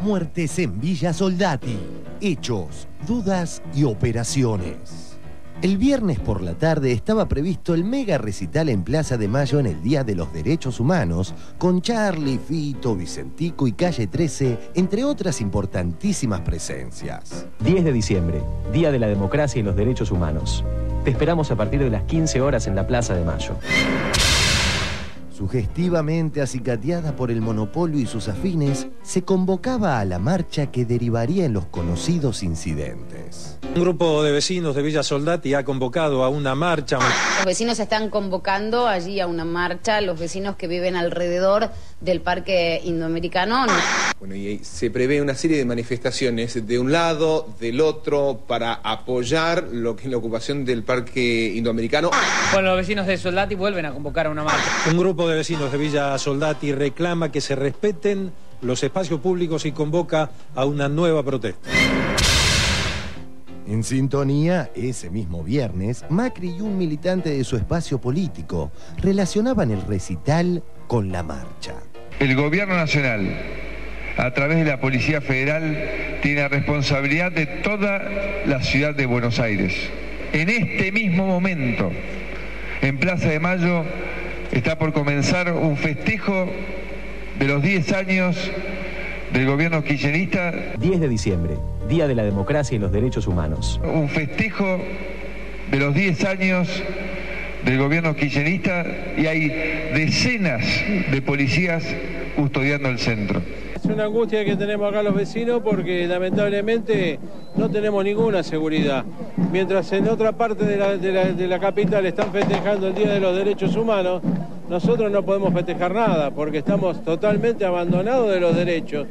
Muertes en Villa Soldati. Hechos, dudas y operaciones. El viernes por la tarde estaba previsto el mega recital en Plaza de Mayo en el Día de los Derechos Humanos, con Charlie, Fito, Vicentico y Calle 13, entre otras importantísimas presencias. 10 de diciembre, Día de la Democracia y los Derechos Humanos. Te esperamos a partir de las 15 horas en la Plaza de Mayo. Sugestivamente acicateada por el monopolio y sus afines, se convocaba a la marcha que derivaría en los conocidos incidentes. Un grupo de vecinos de Villa Soldati ha convocado a una marcha. Los vecinos están convocando allí a una marcha, los vecinos que viven alrededor del Parque Indoamericano. Bueno, y se prevé una serie de manifestaciones de un lado, del otro, para apoyar lo que es la ocupación del Parque Indoamericano. Bueno, los vecinos de Soldati vuelven a convocar a una marcha. Un grupo de vecinos de Villa Soldati reclama que se respeten los espacios públicos y convoca a una nueva protesta. En sintonía, ese mismo viernes, Macri y un militante de su espacio político relacionaban el recital con la marcha. El gobierno nacional, a través de la Policía Federal, tiene responsabilidad de toda la ciudad de Buenos Aires. En este mismo momento, en Plaza de Mayo, está por comenzar un festejo de los 10 años del gobierno kirchnerista. 10 de diciembre, Día de la Democracia y los Derechos Humanos. Un festejo de los 10 años del gobierno kirchnerista y hay decenas de policías custodiando el centro. Es una angustia que tenemos acá los vecinos porque lamentablemente no tenemos ninguna seguridad. Mientras en otra parte de la capital están festejando el Día de los Derechos Humanos, nosotros no podemos festejar nada porque estamos totalmente abandonados de los derechos.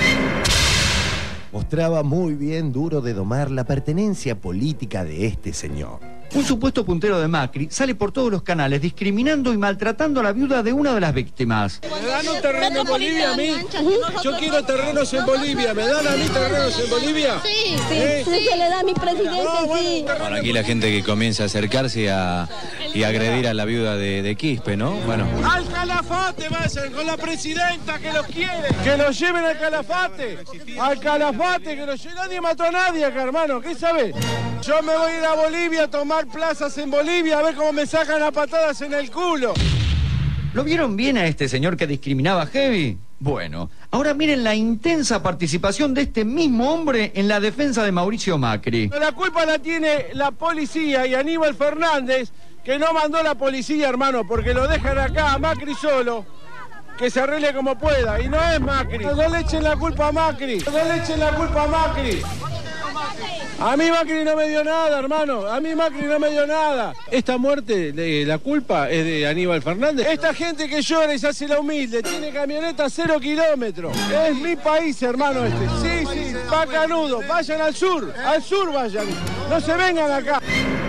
Mostraba muy bien duro de domar la pertenencia política de este señor. Un supuesto puntero de Macri sale por todos los canales discriminando y maltratando a la viuda de una de las víctimas. ¿Me dan un terreno en Bolivia a mí? Yo quiero terrenos en Bolivia. ¿Me dan a mí terrenos en Bolivia? Sí, sí se le da a mi presidente, sí. Bueno, aquí la gente que comienza a acercarse y agredir a la viuda de Quispe, ¿no? Bueno. ¡Al Calafate vayan con la presidenta que los quiere! ¡Que los lleven al Calafate! ¡Al Calafate! ¡Que los lleven! Nadie mató a nadie acá, hermano. ¿Qué sabes? Yo me voy a ir a Bolivia a tomar plazas en Bolivia a ver cómo me sacan a patadas en el culo. ¿Lo vieron bien a este señor que discriminaba heavy? Bueno, ahora miren la intensa participación de este mismo hombre en la defensa de Mauricio Macri. La culpa la tiene la policía y Aníbal Fernández, que no mandó la policía, hermano, porque lo dejan acá a Macri solo, que se arregle como pueda, y no es Macri. No le echen la culpa a Macri, no le echen la culpa a Macri. A mí Macri no me dio nada, hermano. A mí Macri no me dio nada. Esta muerte, la culpa es de Aníbal Fernández. Esta gente que llora y se hace la humilde, tiene camioneta 0 kilómetros. Es mi país, hermano, este. Sí, bacanudo. Vayan al sur vayan. No se vengan acá.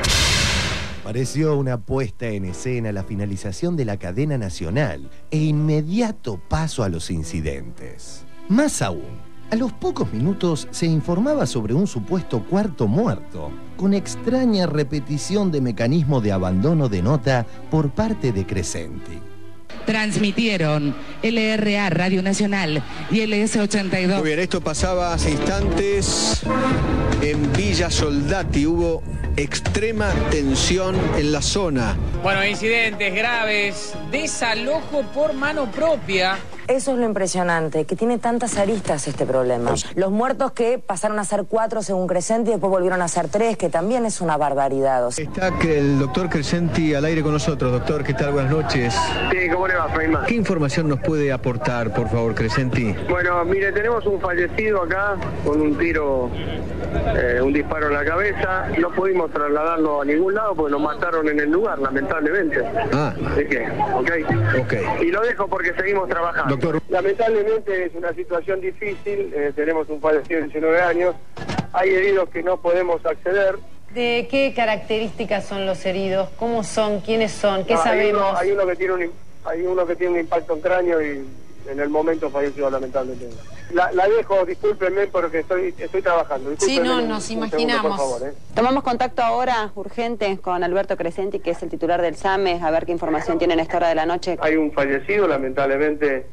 Pareció una puesta en escena la finalización de la cadena nacional e inmediato paso a los incidentes. Más aún, a los pocos minutos se informaba sobre un supuesto cuarto muerto, con extraña repetición de mecanismo de abandono de nota por parte de Crescenti. Transmitieron LRA Radio Nacional y LS82. Muy bien, esto pasaba hace instantes en Villa Soldati. Hubo extrema tensión en la zona. Bueno, incidentes graves, desalojo por mano propia. Eso es lo impresionante, que tiene tantas aristas este problema. Los muertos que pasaron a ser 4 según Crescenti y después volvieron a ser 3, que también es una barbaridad. Está el doctor Crescenti al aire con nosotros. Doctor, ¿qué tal? Buenas noches. Sí, ¿cómo le va, Feynman? ¿Qué información nos puede aportar, por favor, Crescenti? Bueno, mire, tenemos un fallecido acá con un tiro, un disparo en la cabeza. No pudimos trasladarlo a ningún lado porque nos mataron en el lugar, lamentablemente. Así que, ok. Y lo dejo porque seguimos trabajando. Doctor. Lamentablemente es una situación difícil, tenemos un fallecido de 19 años, hay heridos que no podemos acceder. ¿De qué características son los heridos? ¿Cómo son? ¿Quiénes son? ¿Qué sabemos? Hay uno que tiene un impacto en cráneo y en el momento falleció lamentablemente. La dejo, discúlpenme porque estoy trabajando. Sí, no, nos imaginamos. Por favor, Tomamos contacto ahora, urgente, con Alberto Crescenti, que es el titular del SAME, a ver qué información tiene en esta hora de la noche. Hay un fallecido, lamentablemente,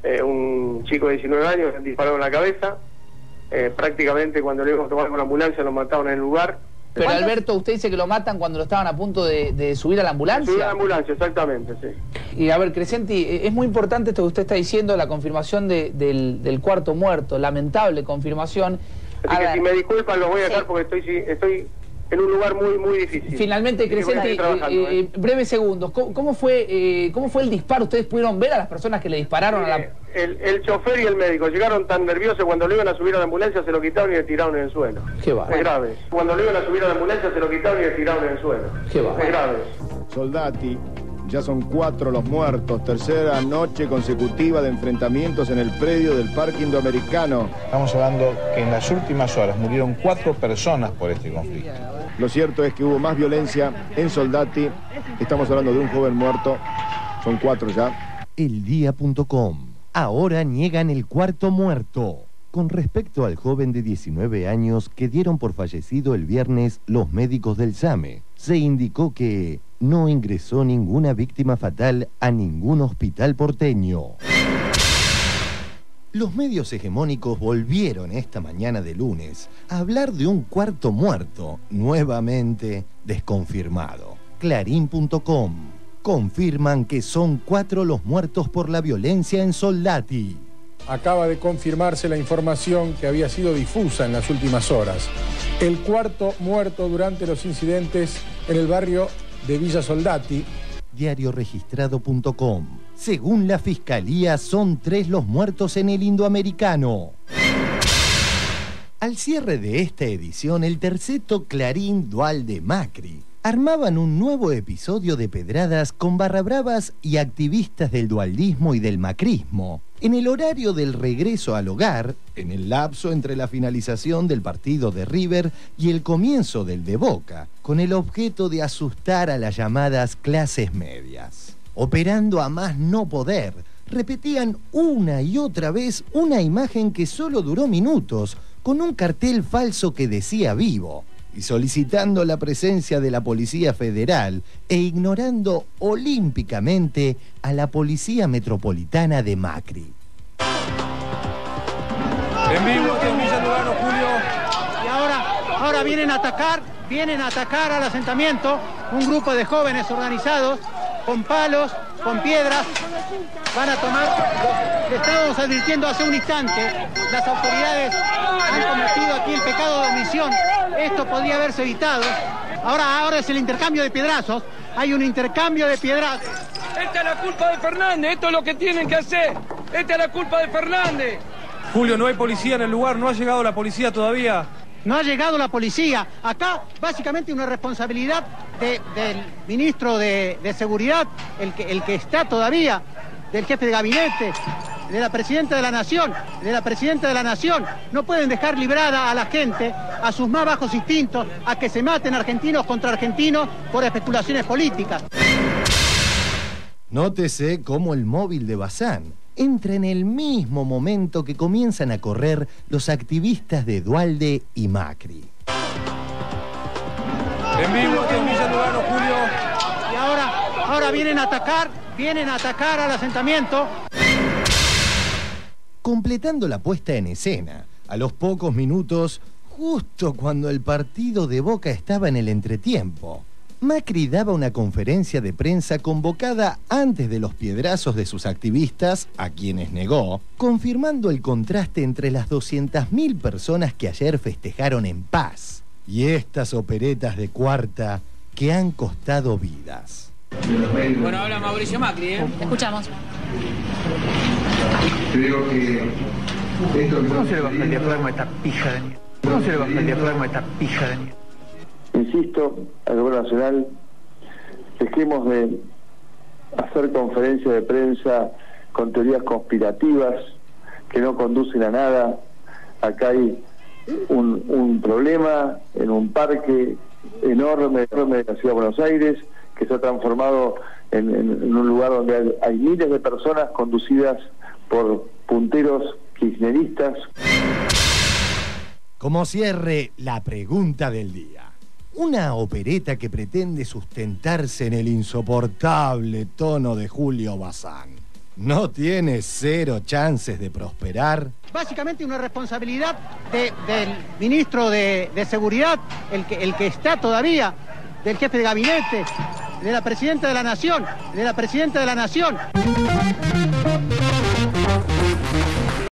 un chico de 19 años que disparó en la cabeza. Prácticamente cuando le íbamos a tomar con la ambulancia lo mataron en el lugar. Pero Alberto, usted dice que lo matan cuando lo estaban a punto de subir a la ambulancia. Subir a la ambulancia, exactamente, sí. Y a ver, Crescenti, es muy importante esto que usted está diciendo, la confirmación del cuarto muerto, lamentable confirmación. Así que si me disculpan lo voy a dejar porque estoy en un lugar muy difícil. Finalmente, Crescenti, breves segundos, ¿cómo fue el disparo? ¿Ustedes pudieron ver a las personas que le dispararon a la...? El chofer y el médico llegaron tan nerviosos cuando lo iban a subir a la ambulancia, se lo quitaron y le tiraron en el suelo. Qué va. Es grave. Cuando lo iban a subir a la ambulancia, se lo quitaron y le tiraron en el suelo. Qué va. Es grave. Soldati, ya son 4 los muertos, tercera noche consecutiva de enfrentamientos en el predio del Parque Indoamericano. Estamos hablando que en las últimas horas murieron 4 personas por este conflicto. Lo cierto es que hubo más violencia en Soldati. Estamos hablando de un joven muerto, son 4 ya. Eldia.com. Ahora niegan el cuarto muerto. Con respecto al joven de 19 años que dieron por fallecido el viernes los médicos del SAME, se indicó que no ingresó ninguna víctima fatal a ningún hospital porteño. Los medios hegemónicos volvieron esta mañana de lunes a hablar de un cuarto muerto, nuevamente desconfirmado. Clarín.com. Confirman que son 4 los muertos por la violencia en Soldati. Acaba de confirmarse la información que había sido difusa en las últimas horas. El cuarto muerto durante los incidentes en el barrio de Villa Soldati. Diarioregistrado.com. Según la Fiscalía, son 3 los muertos en el Indoamericano. Al cierre de esta edición, el terceto Clarín Dual de Macri armaban un nuevo episodio de pedradas con barrabravas y activistas del dualdismo y del macrismo, en el horario del regreso al hogar, en el lapso entre la finalización del partido de River y el comienzo del de Boca, con el objeto de asustar a las llamadas clases medias. Operando a más no poder, repetían una y otra vez una imagen que solo duró minutos, con un cartel falso que decía vivo, y solicitando la presencia de la Policía Federal e ignorando olímpicamente a la Policía Metropolitana de Macri. En vivo aquí en Villa Lugano, Julio. Y ahora vienen a atacar al asentamiento un grupo de jóvenes organizados con palos, con piedras. Van a tomar, le estábamos advirtiendo hace un instante, las autoridades han cometido aquí el pecado de omisión. Esto podría haberse evitado. Ahora es el intercambio de piedrazos. Hay un intercambio de piedrazos. Esta es la culpa de Fernández, esto es lo que tienen que hacer. Esta es la culpa de Fernández. Julio, no hay policía en el lugar, no ha llegado la policía todavía. No ha llegado la policía. Acá, básicamente, una responsabilidad del ministro de Seguridad, el que está todavía, del jefe de gabinete, de la presidenta de la Nación, No pueden dejar librada a la gente, a sus más bajos instintos, a que se maten argentinos contra argentinos por especulaciones políticas. Nótese cómo el móvil de Bazán entra en el mismo momento que comienzan a correr los activistas de Dualde y Macri. En vivo aquí en Villa Lugano, Julio. Y ahora vienen a atacar al asentamiento. Completando la puesta en escena, a los pocos minutos, justo cuando el partido de Boca estaba en el entretiempo, Macri daba una conferencia de prensa convocada antes de los piedrazos de sus activistas, a quienes negó, confirmando el contraste entre las 200.000 personas que ayer festejaron en paz y estas operetas de cuarta que han costado vidas. Bueno, habla Mauricio Macri, ¿eh? Escuchamos. Creo que esto... ¿Cómo se le baja el diafragma a esta pija de mierda? ¿Cómo se le baja el diafragma a esta pija de mierda? Insisto al Gobierno Nacional, dejemos de hacer conferencias de prensa con teorías conspirativas que no conducen a nada. Acá hay un problema en un parque enorme de la Ciudad de Buenos Aires que se ha transformado en un lugar donde hay miles de personas conducidas por punteros kirchneristas. Como cierre, la pregunta del día. Una opereta que pretende sustentarse en el insoportable tono de Julio Bazán. ¿No tiene cero chances de prosperar? Básicamente una responsabilidad del ministro de Seguridad, el que está todavía, del jefe de gabinete, de la presidenta de la Nación,